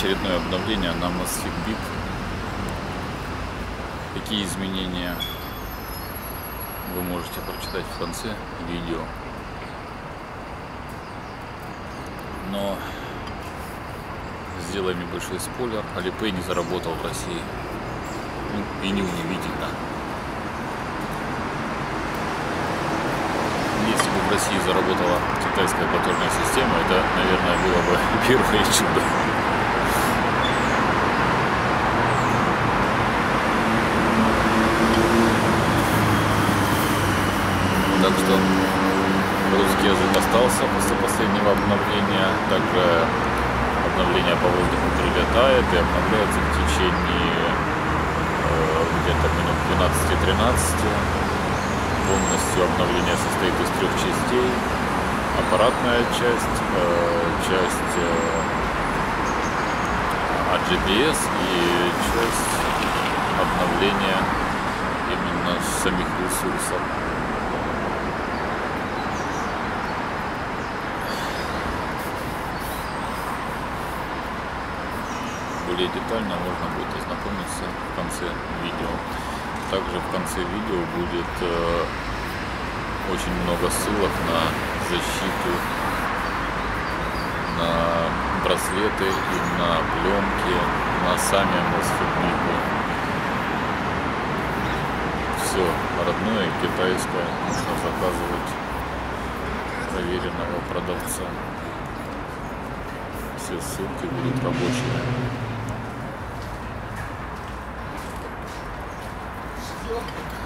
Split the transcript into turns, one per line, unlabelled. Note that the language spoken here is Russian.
очередное обновление на Amazfit Bip. Какие изменения вы можете прочитать в конце видео. Но сделаем небольшой спойлер. Alipay не заработал в России. И неудивительно. Если бы в России заработала китайская платежная система, это, наверное, было бы первое чудо. Так что русский язык остался после последнего обновления. Также обновление по воздуху прилетает и обновляется в течение где-то минут 12-13. Полностью обновление состоит из 3 частей. Аппаратная часть, часть от GPS и часть обновления именно самих ресурсов. Более детально можно будет ознакомиться в конце видео. Также в конце видео будет очень много ссылок на защиту, на браслеты и на пленки, на сами Amazfit Bip. Все родное, китайское, можно заказывать проверенного продавца. Все ссылки будут рабочие.